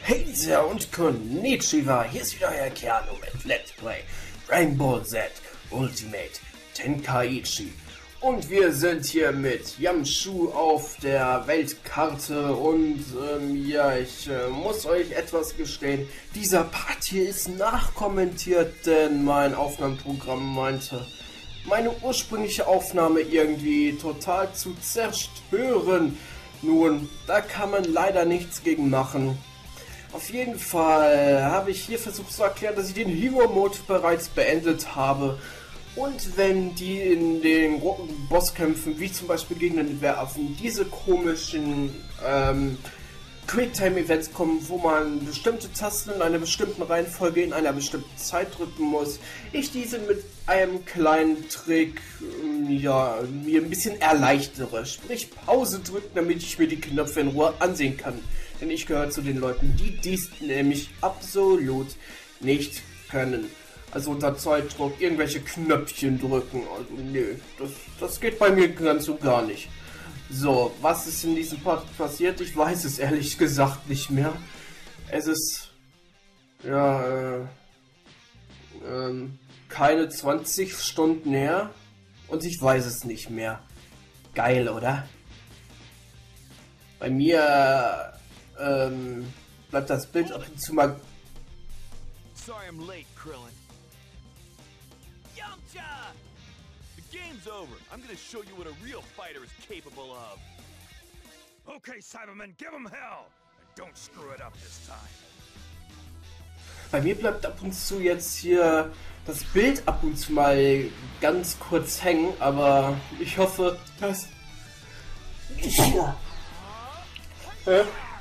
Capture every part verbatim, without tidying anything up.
Hey sehr und Konnichiwa, hier ist wieder euer Keanu mit Let's Play Rainbow Z Ultimate Tenkaichi. Und wir sind hier mit Yamchu auf der Weltkarte und ähm, ja, ich äh, muss euch etwas gestehen, dieser Part hier ist nachkommentiert, denn mein Aufnahmeprogramm meinte, meine ursprüngliche Aufnahme irgendwie total zu zerstören. Nun, da kann man leider nichts gegen machen. Auf jeden Fall habe ich hier versucht zu erklären, dass ich den Hero Mode bereits beendet habe. Und wenn die in den Bosskämpfen, wie zum Beispiel gegen den Werfen, diese komischen ähm, Quicktime-Events kommen, wo man bestimmte Tasten in einer bestimmten Reihenfolge in einer bestimmten Zeit drücken muss, ich diese mit einem kleinen Trick ja, mir ein bisschen erleichtere. Sprich Pause drücken, damit ich mir die Knöpfe in Ruhe ansehen kann. Denn ich gehöre zu den Leuten, die dies nämlich absolut nicht können. Also unter Zeitdruck irgendwelche Knöpfchen drücken. Also nö, das, das geht bei mir ganz so gar nicht. So, was ist in diesem Part passiert? Ich weiß es ehrlich gesagt nicht mehr. Es ist ja äh, ähm, keine zwanzig Stunden her und ich weiß es nicht mehr. Geil, oder? Bei mir ähm, bleibt das Bild ab und zu mal. Sorry I'm late, Krillin. Yamcha! The game's over. I'm gonna show you what a real fighter is capable of. Okay, Cybermen, give him hell! And don't screw it up this time. Bei mir bleibt ab und zu jetzt hier das Bild ab und zu mal ganz kurz hängen, aber ich hoffe, dass... Ja. Äh?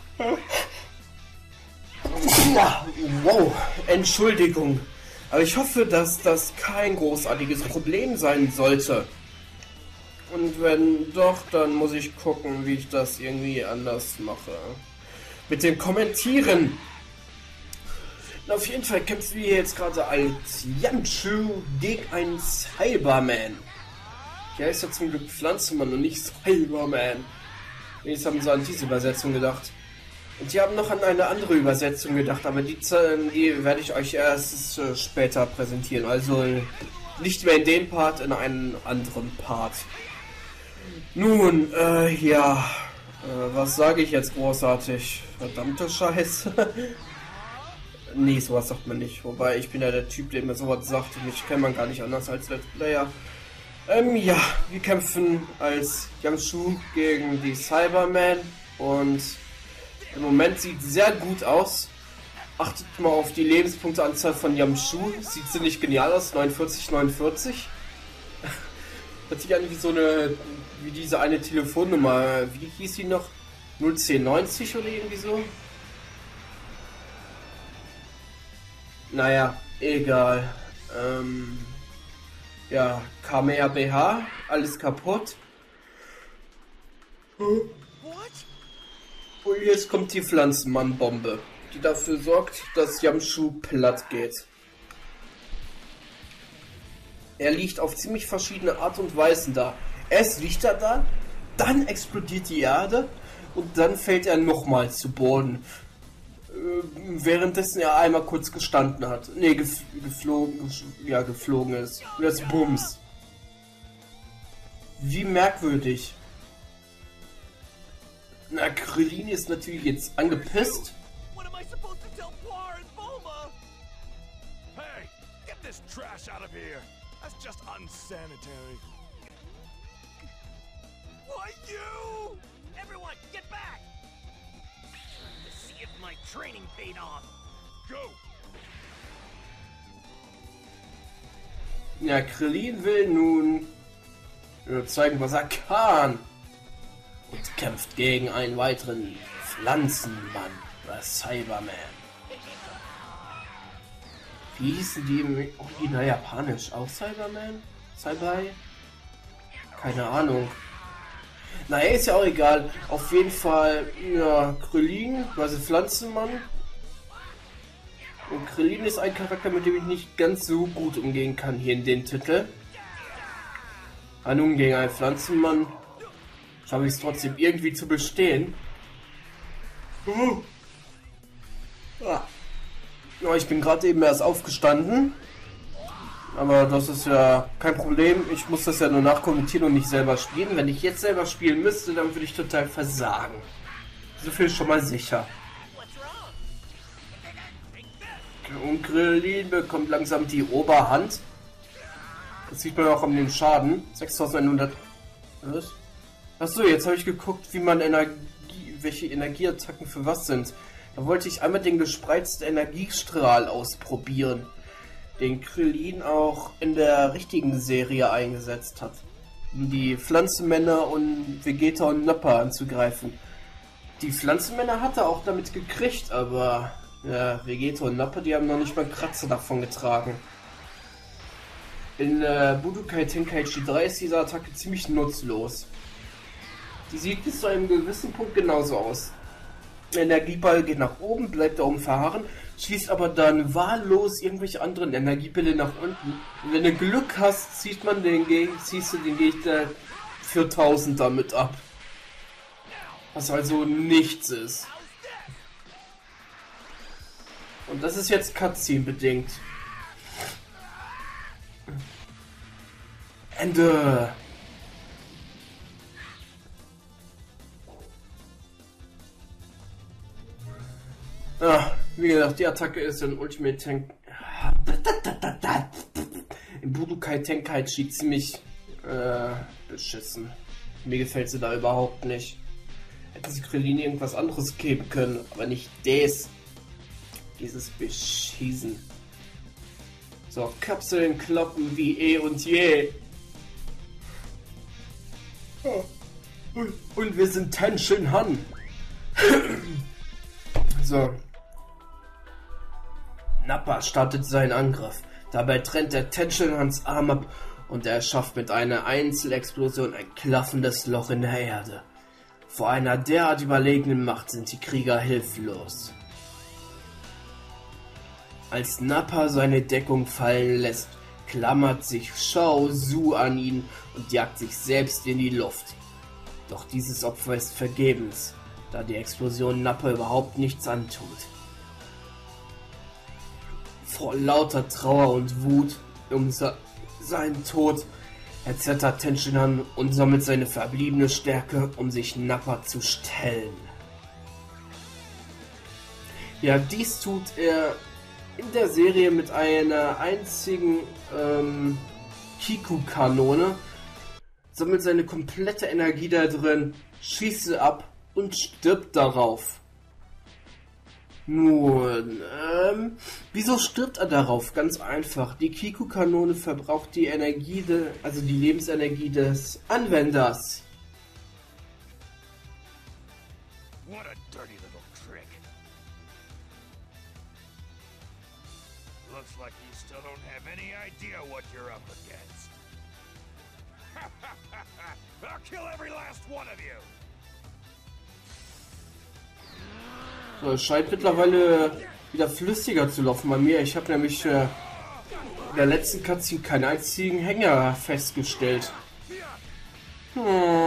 Ja, wow, Entschuldigung. Aber ich hoffe, dass das kein großartiges Problem sein sollte. Und wenn doch, dann muss ich gucken, wie ich das irgendwie anders mache. Mit dem Kommentieren. Und auf jeden Fall kämpfen wir jetzt gerade als Yamchu gegen einen Cyberman. Ja, ist ja zum Glück Pflanzenmann und nicht Cyberman. Jetzt haben sie an diese Übersetzung gedacht. Und die haben noch an eine andere Übersetzung gedacht, aber die, die werde ich euch erst äh, später präsentieren. Also nicht mehr in dem Part, in einem anderen Part. Nun, äh, ja, äh, was sage ich jetzt großartig? Verdammte Scheiße. Nee, sowas sagt man nicht. Wobei, ich bin ja der Typ, der mir sowas sagt und mich kennt man gar nicht anders als Let's Player. Ähm, ja, wir kämpfen als Yamchu gegen die Cybermen und im Moment sieht sehr gut aus. Achtet mal auf die Lebenspunkteanzahl von Yamchu. Sieht ziemlich genial aus. neunundvierzig, neunundvierzig. Hat sich an wie so eine, wie diese eine Telefonnummer. Wie hieß die noch? null zehn neunzig oder irgendwie so? Naja, egal. Ähm, ja, Kamehameha, alles kaputt. Hm. Und jetzt kommt die Pflanzenmann-Bombe, die dafür sorgt, dass Yamchu platt geht. Er liegt auf ziemlich verschiedene Art und Weisen da. Erst liegt er da, dann explodiert die Erde und dann fällt er nochmal zu Boden. Währenddessen er einmal kurz gestanden hat. Ne, gef geflogen, ja, geflogen ist. Und jetzt Bums. Wie merkwürdig. Na, Krillin ist natürlich jetzt angepisst. What am I supposed to tell Poir and Bulma? Hey, get this trash out of here. That's just unsanitary. Why you? Everyone, get back! To see if my training paid off. Go! Ja, Krillin will nun äh, zeigen, was er kann. Und kämpft gegen einen weiteren Pflanzenmann, der Cyberman. Wie hießen die im Original japanisch? Auch Cyberman? Cyber? Keine Ahnung. Naja, ist ja auch egal. Auf jeden Fall, ja, Krillin, also Pflanzenmann. Und Krillin ist ein Charakter, mit dem ich nicht ganz so gut umgehen kann hier in dem Titel. Ah, nun gegen einen Pflanzenmann schaffe ich es trotzdem irgendwie zu bestehen. Ja. Ja, ich bin gerade eben erst aufgestanden. Aber das ist ja kein Problem. Ich muss das ja nur nachkommentieren und nicht selber spielen. Wenn ich jetzt selber spielen müsste, dann würde ich total versagen. So viel ist schon mal sicher. Und Krillin bekommt langsam die Oberhand. Das sieht man auch an dem Schaden. sechstausendeinhundert. Was? Achso, jetzt habe ich geguckt, wie man Energie, welche Energieattacken für was sind. Da wollte ich einmal den gespreizten Energiestrahl ausprobieren, den Krillin auch in der richtigen Serie eingesetzt hat, um die Pflanzenmänner und Vegeta und Nappa anzugreifen. Die Pflanzenmänner hat er auch damit gekriegt, aber ja, Vegeta und Nappa, die haben noch nicht mal Kratzer davon getragen. In äh, Budokai Tenkaichi drei ist diese Attacke ziemlich nutzlos. Die sieht bis zu einem gewissen Punkt genauso aus. Der Energieball geht nach oben, bleibt da oben verharren, schießt aber dann wahllos irgendwelche anderen Energiebälle nach unten. Und wenn du Glück hast, zieht man den Geg ziehst du den Gegner für tausend damit ab. Was also nichts ist. Und das ist jetzt Cutscene bedingt. Ende. Ja, wie gesagt, die Attacke ist in Ultimate Tank. Im Budokai Tenkaichi ziemlich äh, beschissen. Mir gefällt sie da überhaupt nicht. Hätten sie Krillin irgendwas anderes geben können, aber nicht das. Dieses Beschießen. So, Kapseln kloppen wie eh und je. Und wir sind Tenshin Han. So. Nappa startet seinen Angriff. Dabei trennt er Tenshin Hans Arm ab und er schafft mit einer Einzelexplosion ein klaffendes Loch in der Erde. Vor einer derart überlegenen Macht sind die Krieger hilflos. Als Nappa seine Deckung fallen lässt, klammert sich Shao Zu an ihn und jagt sich selbst in die Luft. Doch dieses Opfer ist vergebens, da die Explosion Nappa überhaupt nichts antut. Vor lauter Trauer und Wut um seinen Tod erzettert Tenshin Han und sammelt seine verbliebene Stärke, um sich Nappa zu stellen. Ja, dies tut er in der Serie mit einer einzigen ähm, Kiku-Kanone, sammelt seine komplette Energie da drin, schießt sie ab und stirbt darauf. Nun, ähm, wieso stirbt er darauf? Ganz einfach. Die Kiku-Kanone verbraucht die Energie, de, also die Lebensenergie des Anwenders. What a dirty little trick. Looks like you still don't have any idea what you're up against. I'll kill every last one of you. So, es scheint mittlerweile wieder flüssiger zu laufen bei mir. Ich habe nämlich äh, in der letzten Cutscene keinen einzigen Hänger festgestellt. Hm.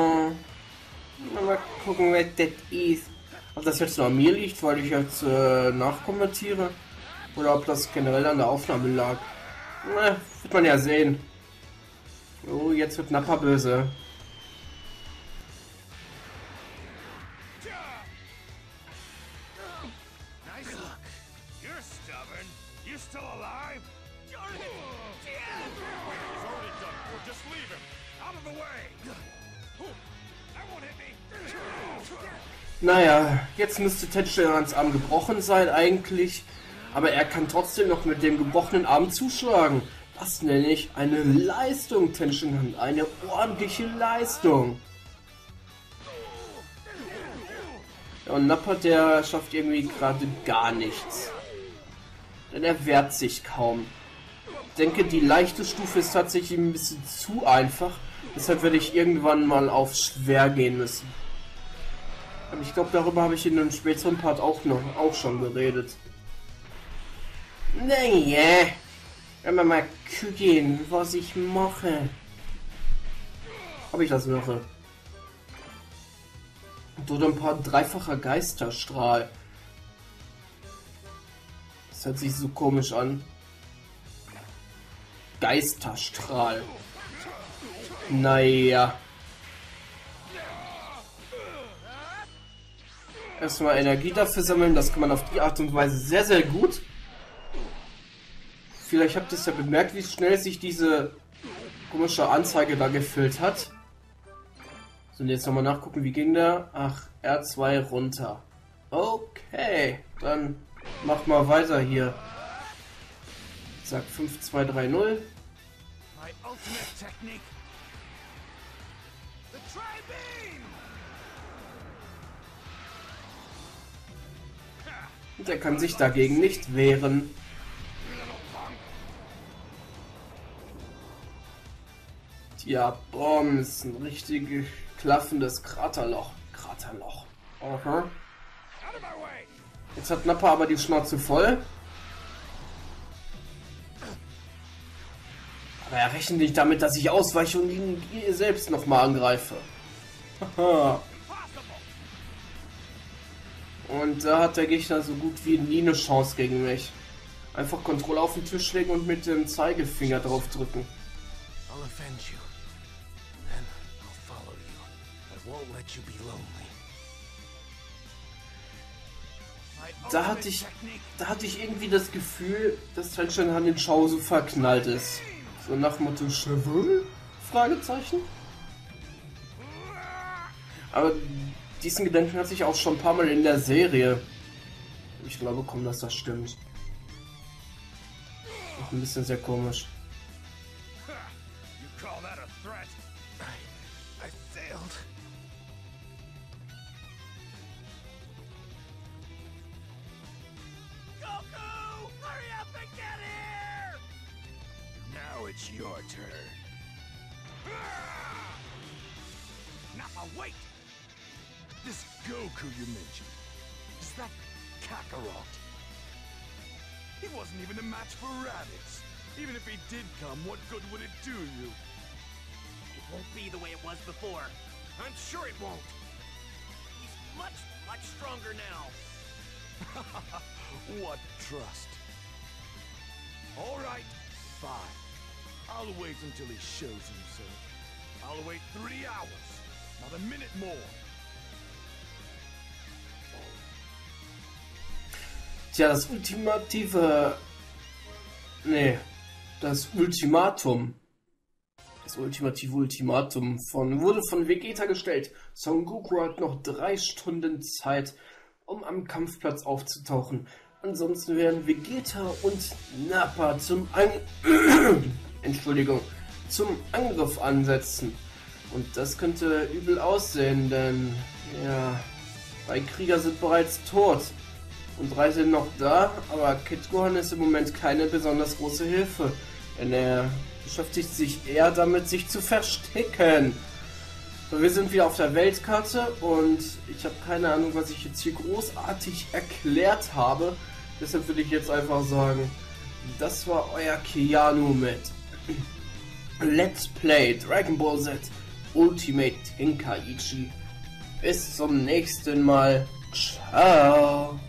Mal gucken, wer das ist. Ob das jetzt nur an mir liegt, weil ich jetzt äh, nachkommentiere. Oder ob das generell an der Aufnahme lag. Na, wird man ja sehen. Oh, jetzt wird Nappa böse. Naja, jetzt müsste Tenshin Hans Arm gebrochen sein eigentlich, aber er kann trotzdem noch mit dem gebrochenen Arm zuschlagen. Das nenne ich eine Leistung, Tenshin Han, eine ordentliche Leistung. Ja, und Nappa, der schafft irgendwie gerade gar nichts. Denn er wehrt sich kaum. Ich denke, die leichte Stufe ist tatsächlich ein bisschen zu einfach, deshalb werde ich irgendwann mal auf schwer gehen müssen. Und ich glaube, darüber habe ich in einem späteren Part auch noch auch schon geredet. Naja, wenn wir mal gucken, was ich mache. Ob ich das mache? Oder ein paar dreifacher Geisterstrahl. Das hört sich so komisch an. Geisterstrahl. Naja. Erstmal Energie dafür sammeln, das kann man auf die Art und Weise sehr, sehr gut. Vielleicht habt ihr es ja bemerkt, wie schnell sich diese komische Anzeige da gefüllt hat. So, und jetzt nochmal nachgucken, wie ging der? Ach, R zwei runter. Okay, dann mach mal weiter hier. Ich sag fünf, zwei, drei, null. Und er kann sich dagegen nicht wehren. Ja, boom, ist ein richtig klaffendes Kraterloch. Kraterloch. Aha. Jetzt hat Nappa aber die Schnauze voll. Aber er rechnet nicht damit, dass ich ausweiche und ihn selbst nochmal angreife. Und da hat der Gegner so gut wie nie eine Chance gegen mich. Einfach Kontrolle auf den Tisch legen und mit dem Zeigefinger drauf drücken. Da hatte ich, da hatte ich irgendwie das Gefühl, dass Tension Han den Shao so verknallt ist. So nach dem Motto Cheveux? Fragezeichen. Aber diesen Gedanken hatte ich auch schon ein paar Mal in der Serie. Ich glaube kaum, dass das stimmt. Auch ein bisschen sehr komisch. It's your turn. Nappa, wait! This Goku you mentioned, is that Kakarot? He wasn't even a match for Raditz. Even if he did come, what good would it do you? It won't be the way it was before. I'm sure it won't. He's much, much stronger now. What trust? All right, fine. I'll wait until he shows himself. I'll wait three hours, not a minute more. Tja, das ultimative... Nee, das Ultimatum. Das ultimative Ultimatum von, wurde von Vegeta gestellt. Son Goku hat noch drei Stunden Zeit, um am Kampfplatz aufzutauchen. Ansonsten werden Vegeta und Nappa zum An Entschuldigung, zum Angriff ansetzen. Und das könnte übel aussehen, denn ja, drei Krieger sind bereits tot. Und drei sind noch da, aber Kid Gohan ist im Moment keine besonders große Hilfe. Denn er beschäftigt sich eher damit, sich zu verstecken. So, wir sind wieder auf der Weltkarte und ich habe keine Ahnung, was ich jetzt hier großartig erklärt habe. Deshalb würde ich jetzt einfach sagen, das war euer Keanu mit Let's Play Dragon Ball Z Ultimate Tenkaichi. Bis zum nächsten Mal. Ciao.